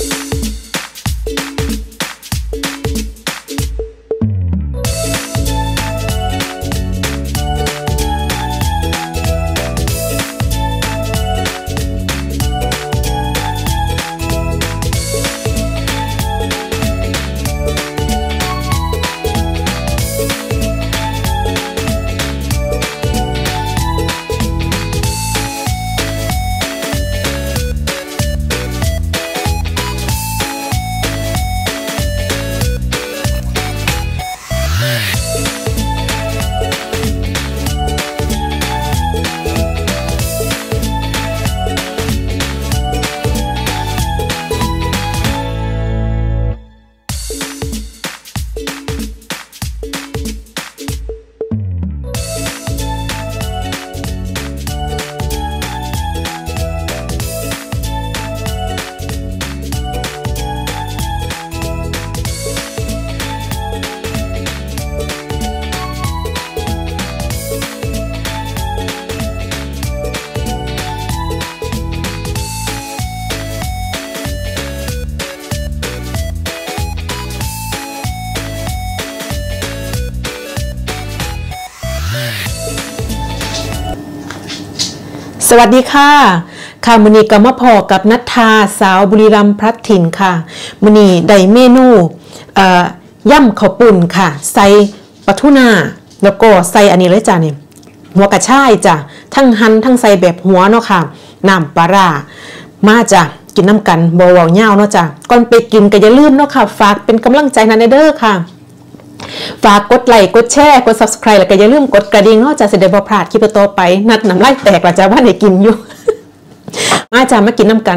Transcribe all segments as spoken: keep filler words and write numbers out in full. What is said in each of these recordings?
สวัสดีค่ะค่ะมื้อนี้ก็มาพอกับนัทธาสาวบุรีรัมย์พลัดถิ่นค่ะมื้อนี้ได้เมนูเอ่อย่ำข้าวปุ้นค่ะใส่ปลาทูน่าแล้วก็ใส่อันนี้เลยจ้ะนี่หัวกระชายจ้ะทั้งหั่นทั้งใส่แบบหัวเนาะค่ะน้ำปลาร้ามาจ้ะกินน้ำกันบ่เว้ายาวเนาะจ้ะก่อนไปกินก็อย่าลืมเนาะค่ะฝากเป็นกำลังใจนันเด้อค่ะฝากกดไลค์กดแชร์กด ซับสไครบ์ แล้วก็อย่าลืมกดกระดิ่งเนาะจะสิได้บ่พลาดคลิปต่อไปนัดน้ำลายแตกละจ้ะว่าได้กินอยู่ มาจ้ะมากินน้ำกัน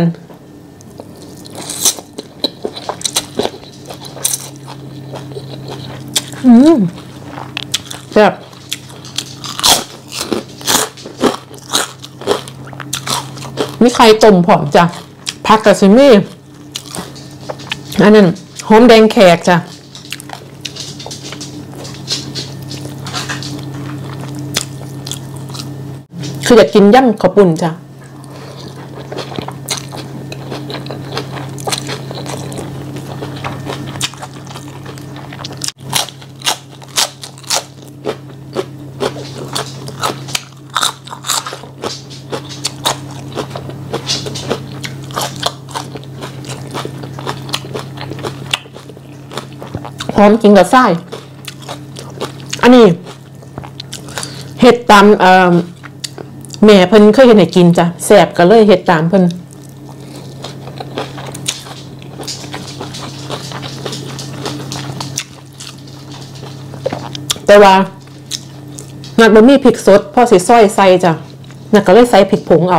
อืมแซ่บมีไข่ต้มพร้อมจ้ะผักกะซิมี่อันนั้นหอมแดงแขกจ้ะคืออยากกินย่ำข้าวปุ้นจ้ะหอมกินกับไส้อันนี้เห็ดตามเอ่อแม่เพิ่นเคยเห็นให้กินจ้ะแซ่บก็เลยเฮ็ดตามเพิ่นแต่ว่านัดบ่มีพริกสดพอสิซอยใส่จ้ะนัดก็เลยใส่พริกผงเอา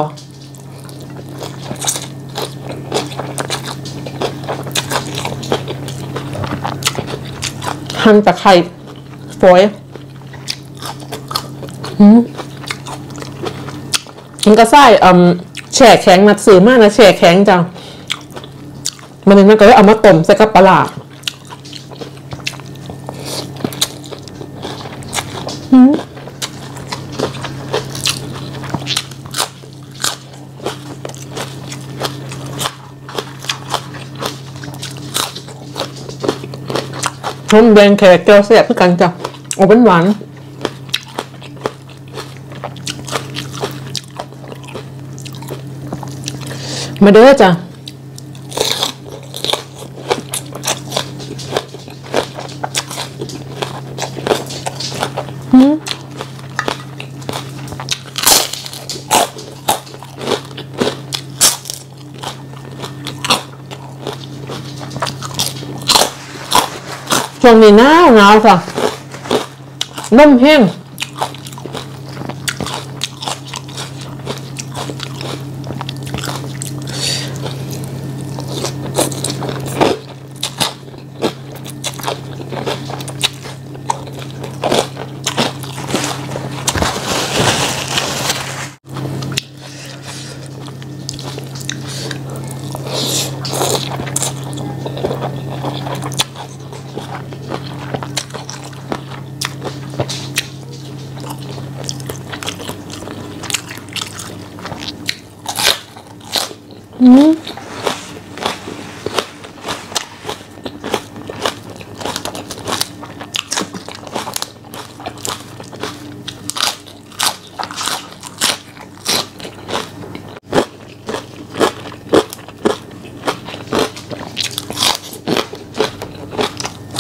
หั่นตะไคร้ฝอยหืมกินกระไส้อ่าแช่แข็งนัดซื้อมากนะแช่แข็งจ้ะมันมันก็เอามาต้มใส่กับปลาหอมแดงแขกแก้วแซ่บคือกันจ้ะออกเป็นหวานมาเด้อจ้ะอืมช่วงนี้หนาวหนาวจ้ะนมแห้งอืม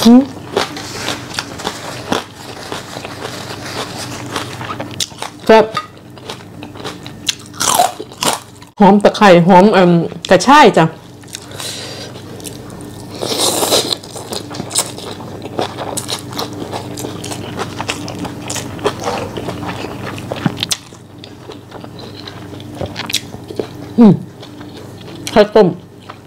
แบบหอมตะไคร้หอมเอ่อกระชายจ้ะอืมข้าวต้ม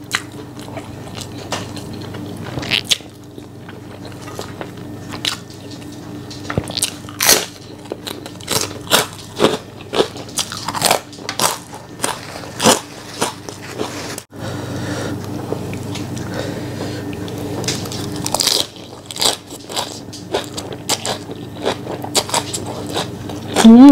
อืม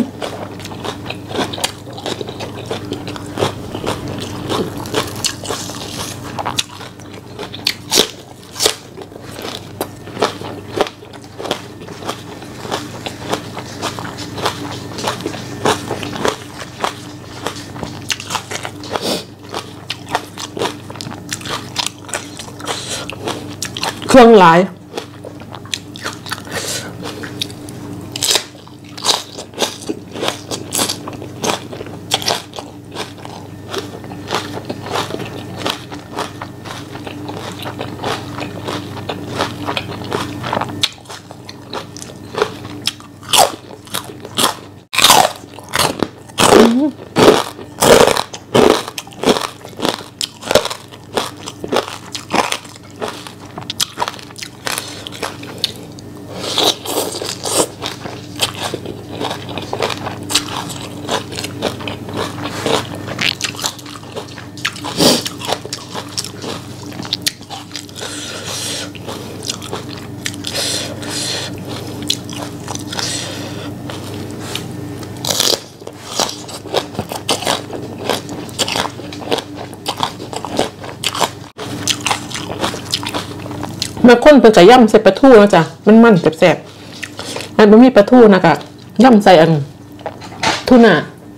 เครื่องหลายมาค้นเป็นกะย่ำใส่ปลาทูนะจ๊ะมันมันแสบๆอันมันมีปลาทูนะกะย่ำใส่อันทูน่า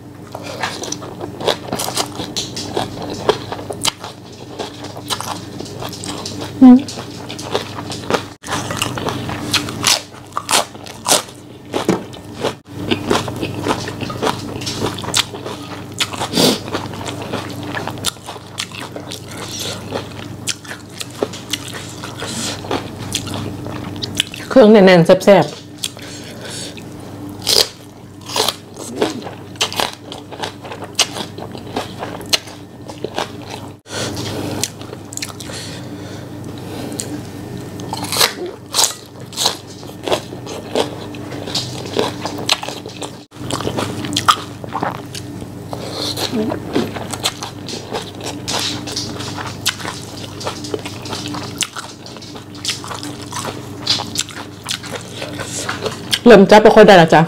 เครื่องแน่นๆแซ่บๆเริ่มจับไปค่อยได้แล้วจ้ะ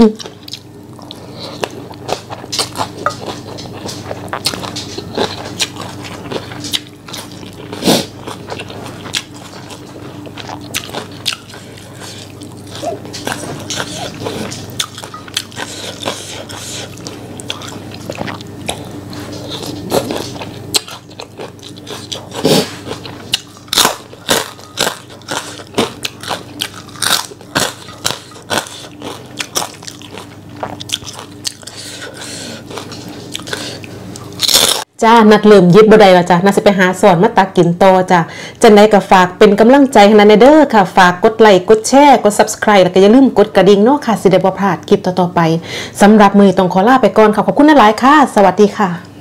จ้านัดเริ่มยิบบ่ได้แล้วจ้ะน่าจะไปหาสอนมาตักกินต่อจ้ะจังไดก็ฝากเป็นกำลังใจให้นันเด้อค่ะฝากกดไลค์กดแชร์กด ซับสไครบ์ แล้วก็อย่าลืมกดกระดิ่งเนาะค่ะสิได้บ่พลาดคลิปต่อๆไปสำหรับมื้อนี้ต้องขอลาไปก่อนค่ะขอบคุณหลายๆค่ะสวัสดีค่ะ